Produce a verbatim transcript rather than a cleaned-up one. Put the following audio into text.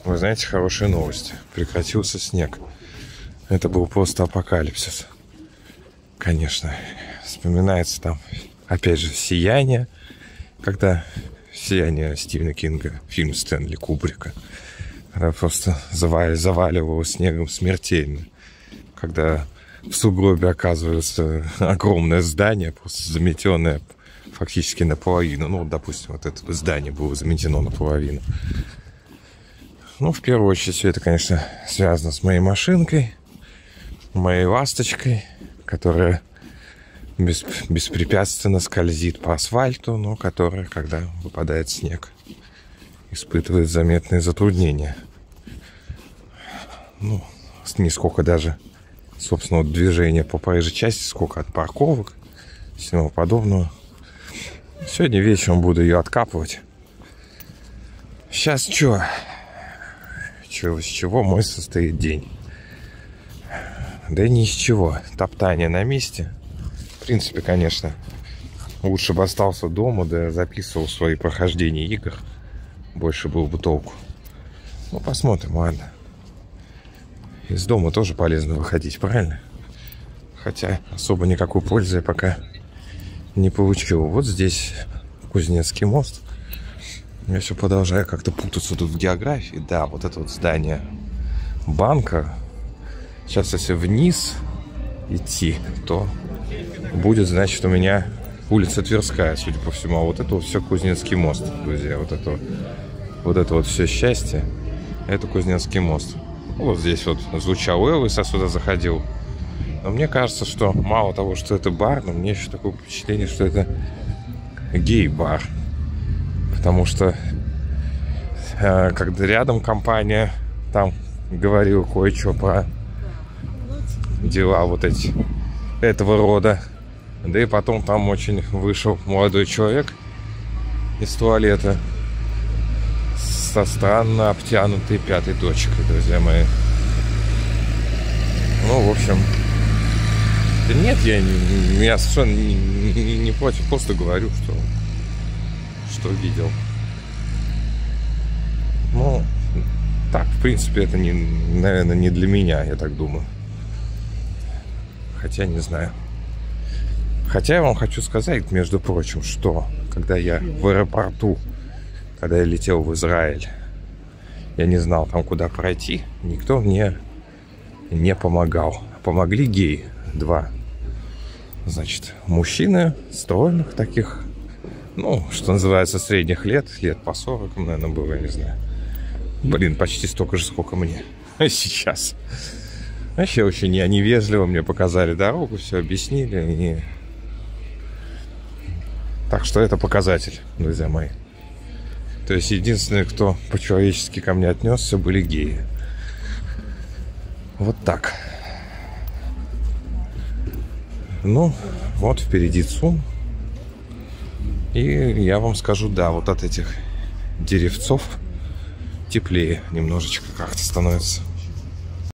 Вы знаете, хорошие новости. Прекратился снег. Это был просто апокалипсис. Конечно. Вспоминается там, опять же, «Сияние». Когда «Сияние» Стивена Кинга, фильм Стэнли Кубрика. Когда просто завали, заваливало снегом смертельно. Когда в сугробе оказывается огромное здание, просто заметенное фактически наполовину. Ну, допустим, вот это здание было заметено наполовину. Ну, в первую очередь, все это, конечно, связано с моей машинкой, моей ласточкой, которая бес, беспрепятственно скользит по асфальту, но которая, когда выпадает снег, испытывает заметные затруднения. Ну, не сколько даже собственного движения по проезжей части, сколько от парковок, всего подобного. Сегодня вечером буду ее откапывать. Сейчас что? Чего, с чего мой состоит день? Да ни из чего. Топтание на месте. В принципе, конечно, лучше бы остался дома, да записывал свои прохождения игр. Больше было бы толку. Ну, посмотрим, ладно. Из дома тоже полезно выходить, правильно? Хотя особо никакой пользы я пока не получил. Вот здесь Кузнецкий мост. Я все продолжаю как-то путаться тут в географии. Да, вот это вот здание банка. Сейчас, если вниз идти, то будет, значит, у меня улица Тверская, судя по всему. А вот это вот все Кузнецкий мост, друзья. Вот это вот, вот это вот все счастье. Это Кузнецкий мост. Вот здесь вот звучал Элвис, я сюда заходил. Но мне кажется, что мало того, что это бар, но мне еще такое впечатление, что это гей-бар. Потому что э, когда рядом компания там говорила кое-что про дела вот эти этого рода. Да и потом там очень вышел молодой человек из туалета со странно обтянутой пятой точкой, друзья мои. Ну, в общем, да нет, я, не, я совершенно не, не, не против, просто говорю, что что видел. Ну, так, в принципе, это, не, наверное, не для меня, я так думаю. Хотя, не знаю. Хотя я вам хочу сказать, между прочим, что когда я в аэропорту, когда я летел в Израиль, я не знал там, куда пройти, никто мне не помогал. Помогли геи, два. Значит, мужчины стройных таких, ну, что называется, средних лет, лет по сорок, наверное, было, я не знаю. Блин, почти столько же, сколько мне сейчас. Вообще очень они вежливо мне показали дорогу, все объяснили. И... Так что это показатель, друзья мои. То есть единственные, кто по-человечески ко мне отнесся, были геи. Вот так. Ну, вот впереди ЦУМ. И я вам скажу, да, вот от этих деревцов теплее немножечко как-то становится.